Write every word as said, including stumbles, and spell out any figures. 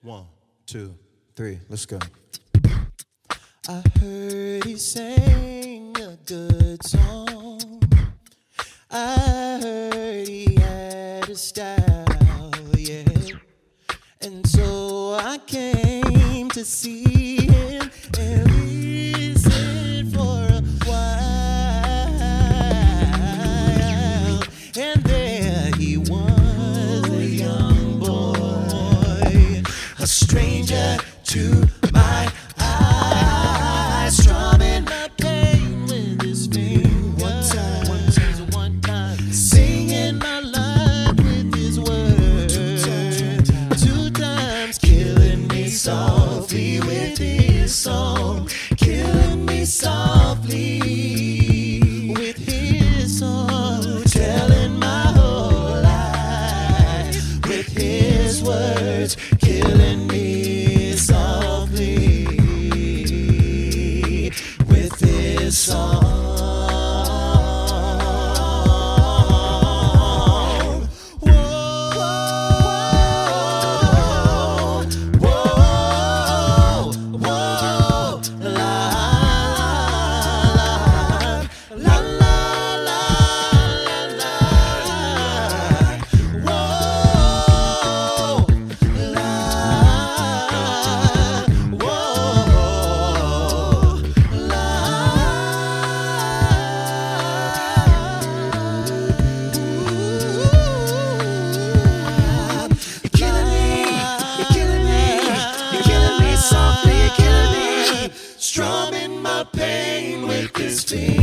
One, two, three, let's go. I heard he sang a good song. I heard he had a style, yeah. And so I came to see him and listen for a while. And there he was, a young boy, a stranger to my eyes, strumming my pain with his fingers. One time, one time, one time, singing my life with his words. Two times, two times, killing me softly with his song, killing me softly with his song, telling my whole life with his words, killing me softly with his song. Whoa, whoa, whoa, whoa, la, la, la, la, la, whoa, la, whoa, la. You're killing me, you're killing me, you're killing me softly, you're killing me, strumming my pain with his feet.